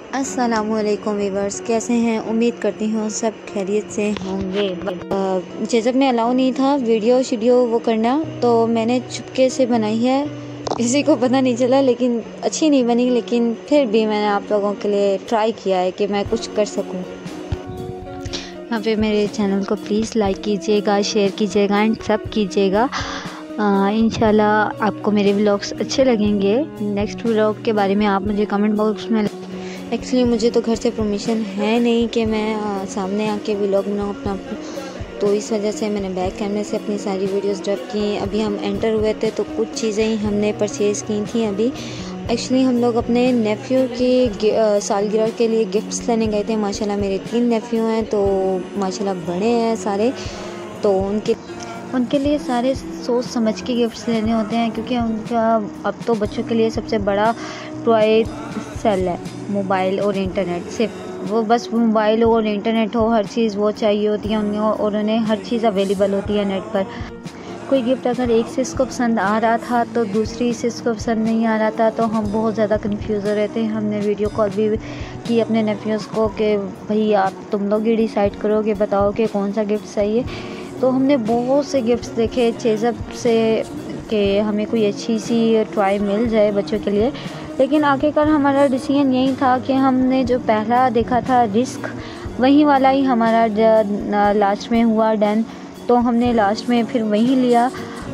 अस्सलामुअलैकुम वीवर्स, कैसे हैं? उम्मीद करती हूँ सब खैरियत से होंगे। जब मैं अलाउ नहीं था वीडियो वो करना, तो मैंने चुपके से बनाई है। किसी को पता नहीं चला, लेकिन अच्छी नहीं बनी, लेकिन फिर भी मैंने आप लोगों के लिए ट्राई किया है कि मैं कुछ कर सकूँ। यहाँ पे मेरे चैनल को प्लीज़ लाइक कीजिएगा, शेयर कीजिएगा एंड सब कीजिएगा। इंशाल्लाह आपको मेरे व्लॉग्स अच्छे लगेंगे। नेक्स्ट व्लॉग के बारे में आप मुझे कमेंट बॉक्स में। एक्चुअली मुझे तो घर से परमिशन है नहीं कि मैं सामने आके व्लॉग बनाऊँ अपना, तो इस वजह से मैंने बैक कैमरे से अपनी सारी वीडियोस ड्रॉप की। अभी हम एंटर हुए थे तो कुछ चीज़ें ही हमने परचेज़ की थी। अभी एक्चुअली हम लोग अपने नेफ्यू की सालगिरह के लिए गिफ्ट्स लेने गए थे। माशाल्लाह मेरे 3 नेफ्यू हैं, तो माशाल्लाह बड़े हैं सारे, तो उनके लिए सारे सोच समझ के गिफ्ट्स लेने होते हैं, क्योंकि उनका अब तो बच्चों के लिए सबसे बड़ा टॉय सेल है मोबाइल और इंटरनेट। सिर्फ वो बस मोबाइल और इंटरनेट हो, हर चीज़ वो चाहिए होती है उन्हें, और उन्हें हर चीज़ अवेलेबल होती है नेट पर। कोई गिफ्ट अगर एक से इसको पसंद आ रहा था तो दूसरी से इसको पसंद नहीं आ रहा था, तो हम बहुत ज़्यादा कंफ्यूज हो रहे थे। हमने वीडियो कॉल भी की अपने नेफ्यूज़ को कि भाई आप तुम लोग ही डिसाइड करो कि बताओ कि कौन सा गिफ्ट चाहिए। तो हमने बहुत से गिफ्ट्स देखे चेज़अप से कि हमें कोई अच्छी सी टॉय मिल जाए बच्चों के लिए, लेकिन आखिरकार हमारा डिसीजन यही था कि हमने जो पहला देखा था रिस्क, वही वाला ही हमारा लास्ट में हुआ डन, तो हमने लास्ट में फिर वही लिया।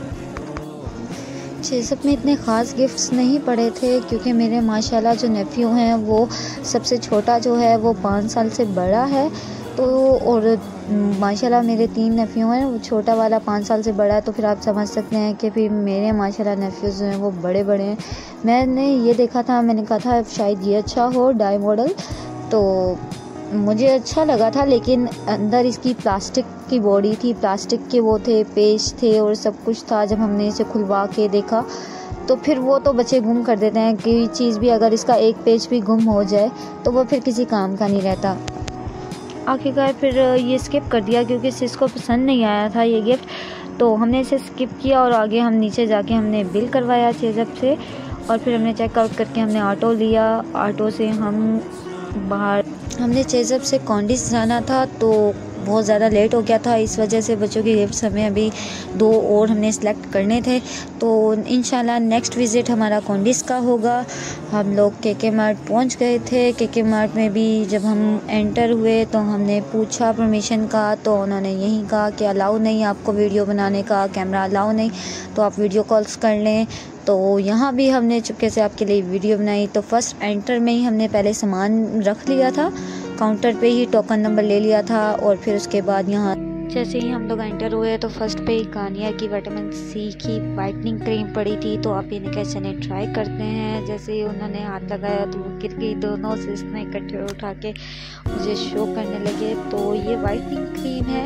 चेज़अप में इतने ख़ास गिफ्ट्स नहीं पड़े थे, क्योंकि मेरे माशाल्लाह जो नेफ्यू हैं वो सबसे छोटा जो है वो 5 साल से बड़ा है, तो और माशाल्लाह मेरे 3 नेफ्यू हैं, वो छोटा वाला 5 साल से बड़ा है, तो फिर आप समझ सकते हैं कि फिर मेरे माशाल्लाह नेफ्यूज़ जो हैं वो बड़े बड़े हैं। मैंने ये देखा था, मैंने कहा था शायद ये अच्छा हो डाई मॉडल, तो मुझे अच्छा लगा था, लेकिन अंदर इसकी प्लास्टिक की बॉडी थी, प्लास्टिक के वो थे पेज थे और सब कुछ था। जब हमने इसे खुलवा के देखा तो फिर वो तो बच्चे गुम कर देते हैं, कोई चीज़ भी अगर इसका एक पेज भी गुम हो जाए तो वो फिर किसी काम का नहीं रहता। आखिरकार फिर ये स्किप कर दिया, क्योंकि इसको पसंद नहीं आया था ये गिफ्ट, तो हमने इसे स्किप किया और आगे हम नीचे जाके हमने बिल करवाया चेज़अप से, और फिर हमने चेकआउट करके हमने ऑटो लिया। ऑटो से हम बाहर, हमने चेज़अप से कॉन्डिस जाना था, तो बहुत ज़्यादा लेट हो गया था, इस वजह से बच्चों के गिफ्ट्स हमें अभी 2 और हमने सेलेक्ट करने थे। तो इंशाल्लाह नेक्स्ट विज़िट हमारा कॉन्डिस का होगा। हम लोग केके मार्ट पहुंच गए थे। केके मार्ट में भी जब हम एंटर हुए तो हमने पूछा परमिशन का, तो उन्होंने यही कहा कि अलाउ नहीं आपको वीडियो बनाने का, कैमरा अलाउ नहीं, तो आप वीडियो कॉल्स कर लें। तो यहाँ भी हमने चुपके से आपके लिए वीडियो बनाई। तो फर्स्ट एंटर में ही हमने पहले सामान रख लिया था, काउंटर पे ही टोकन नंबर ले लिया था, और फिर उसके बाद यहाँ जैसे ही हम लोग एंटर हुए तो फर्स्ट पे गार्नियर की विटामिन सी की वाइटनिंग क्रीम पड़ी थी, तो आप इन्हें कैसे चले ट्राई करते हैं। जैसे ही उन्होंने हाथ लगाया तो वो गिर गई, दोनों से इसने इकट्ठे उठा के मुझे शो करने लगे। तो ये वाइटनिंग क्रीम है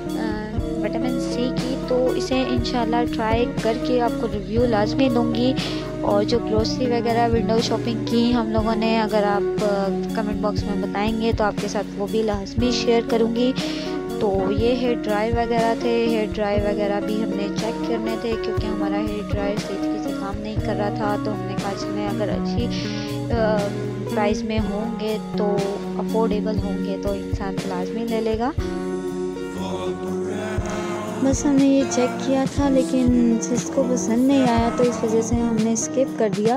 विटामिन सी की, तो इसे इंशाल्लाह ट्राई करके आपको रिव्यू लाजमी दूंगी। और जो ग्रोसरी वगैरह विंडो शॉपिंग की हम लोगों ने, अगर आप कमेंट बॉक्स में बताएंगे तो आपके साथ वो भी लाजमी शेयर करूंगी। तो ये हेयर ड्राई वगैरह थे, हेयर ड्राई वगैरह भी हमने चेक करने थे, क्योंकि हमारा हेयर ड्रायर सही तरीके से काम नहीं कर रहा था। तो हमने कहा चलें अगर अच्छी प्राइस में होंगे तो अफोर्डेबल होंगे तो इंसान लाजमी ले लेगा। बस हमने ये चेक किया था, लेकिन जिसको पसंद नहीं आया तो इस वजह से हमने स्किप कर दिया।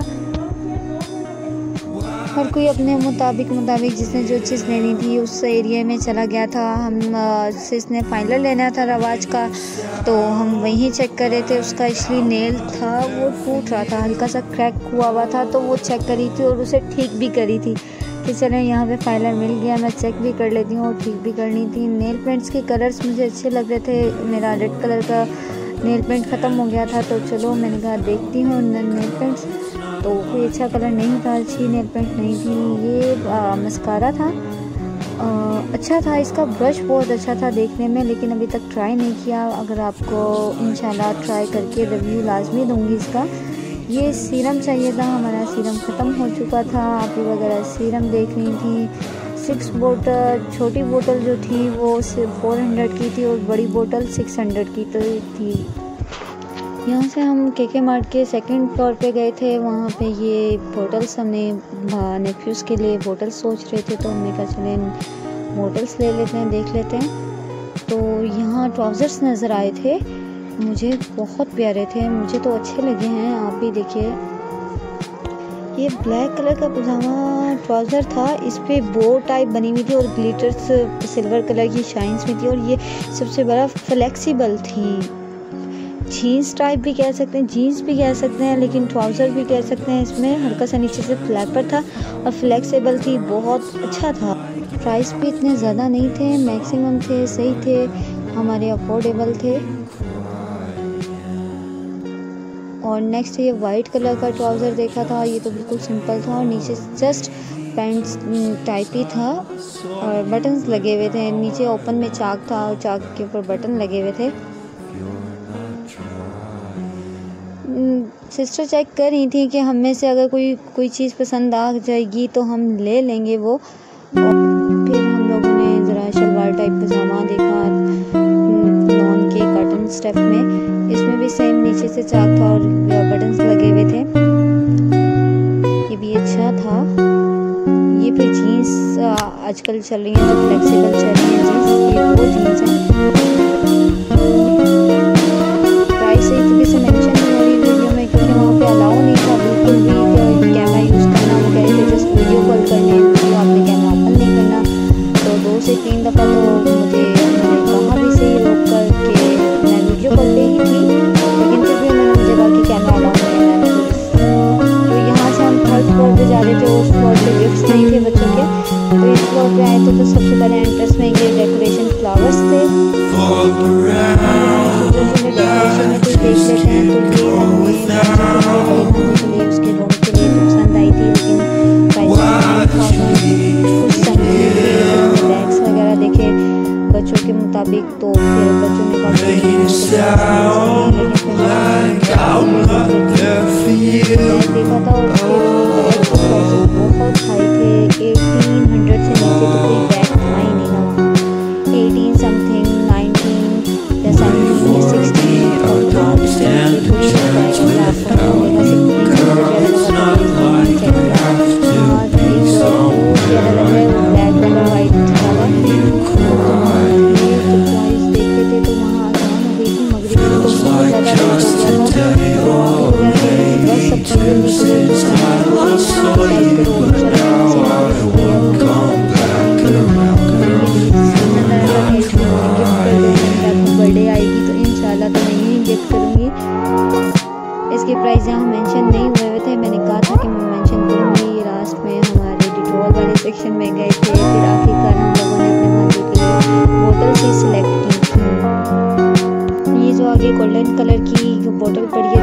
हर कोई अपने मुताबिक जिसने जो चीज़ लेनी थी उस एरिया में चला गया था। हम जिसने फाइनल लेना था रवाज का, तो हम वहीं चेक कर रहे थे। उसका एक्चुअली नेल था वो टूट रहा था, हल्का सा क्रैक हुआ था, तो वो चेक करी थी और उसे ठीक भी करी थी कि चलें यहाँ पे फाइनल मिल गया, मैं चेक भी कर लेती हूँ और ठीक भी करनी थी। नेल पेंट्स के कलर्स मुझे अच्छे लग रहे थे। मेरा रेड कलर का नेल पेंट ख़त्म हो गया था, तो चलो मैंने कहा देखती हूँ नेल पेंट्स, तो कोई अच्छा कलर नहीं था, अच्छी नेल पेंट नहीं थी। ये मस्कारा था, अच्छा था, इसका ब्रश बहुत अच्छा था देखने में, लेकिन अभी तक ट्राई नहीं किया। अगर आपको इंशाल्लाह ट्राई करके रिव्यू लाजमी दूँगी इसका। ये सीरम चाहिए था, हमारा सीरम ख़त्म हो चुका था। आप ही वगैरह सीरम देख रही थी। 6 बोतल, छोटी बोतल जो थी वो 400 की थी और बड़ी बोतल 600 की तो थी। यहाँ से हम केके मार्ट के सेकंड फ्लोर पे गए थे। वहाँ पे ये बोटल्स हमने नेफ्यूज़ के लिए बोटल्स सोच रहे थे, तो हमने कहा चले बोटल्स ले लेते हैं, देख लेते हैं। तो यहाँ ट्राउज़र्स नज़र आए थे, मुझे बहुत प्यारे थे, मुझे तो अच्छे लगे हैं। आप भी देखिए, ये ब्लैक कलर का पजामा ट्राउज़र था, इस पर बो टाइप बनी हुई थी और ग्लिटर्स सिल्वर कलर की शाइन्स में थी, और ये सबसे बड़ा फ्लेक्सिबल थी। जीन्स टाइप भी कह सकते हैं, जीन्स भी कह सकते हैं, लेकिन ट्राउज़र भी कह सकते हैं। इसमें हल्का सा नीचे से फ्लैपर था और फ्लेक्सिबल थी, बहुत अच्छा था। प्राइस भी इतने ज़्यादा नहीं थे, मैक्सिमम थे, सही थे, हमारे अफोर्डेबल थे। और नेक्स्ट ये वाइट कलर का ट्राउज़र देखा था, ये तो बिल्कुल सिंपल था और नीचे जस्ट पैंट्स टाइप ही था और बटन्स लगे हुए थे। नीचे ओपन में चाक था और चाक के ऊपर बटन लगे हुए थे। सिस्टर चेक कर रही थी कि हम में से अगर कोई चीज़ पसंद आ जाएगी तो हम ले लेंगे वो। और फिर हम लोगों ने ज़रा शलवार टाइप पजामा देखा लॉन के कॉटन स्टेप में, इसमें भी सेम नीचे से चाक था और बटन्स लगे हुए थे, ये भी अच्छा था। ये फिर जीन्स आजकल चल रही है, जो फ्लेक्सिबल चल रही है जीन्स, ये वो जीन्स है। प्राइस एक तरीके से मेंशन नहीं हो रही वीडियो में, क्योंकि वहाँ पे अलाउ नहीं था बिल्कुल भी कैमरा यूज़ करना। वो कह रहे थे जस्ट वीडियो कॉल करने, वीडियो आपने कैमरा ओपन नहीं करना। तो 2 से 3 दफ़ा तो मुझे उन्होंने कहा भी सही रोक कर कि मैं वीडियो कॉल पे ही थी, लेकिन फिर भी उन्होंने मुझे कहा कि कैमरा अलाउ नहीं है प्लीज़। तो यहाँ से हम 3rd फ्लोर पे जा रहे थे, उस फ्लोर पे गिफ्ट्स नहीं थे बच्चों के, तो इस फ्लोर पे आए थे। तो सबसे पहले एंट्रेंस में ये डेकोरेशन फ्लावर्स थे, डेकोरेशन में कुछ देख लेते हैं। तो ये हमने के लिए उसके रूम के लिए तो पसंद आई थी, लेकिन कुछ बैग्स वगैरह देखे बच्चों के मुताबिक, तो फिर बच्चों ने कहा देखा था और बहुत हाई थे। 1800 से नीचे तो कोई बैग था ही नहीं ना, 18 समथिंग 19 या 17 या 16 और बर्थडे आएगी तो इंशाल्लाह तो मैं यही गिफ्ट करूँगी। इसके प्राइस यहाँ मेंशन नहीं हुए थे, मैंने कहा था कि मैं मेंशन करूँगी। लास्ट में हमारे डिटॉल वाले सेक्शन में गए थे, फिर आखिरकार हम लोगों ने अपने भांजे के लिए बोतल ही सिलेक्ट की थी। ये जो आगे गोल्डन कलर की बोतल पड़ी है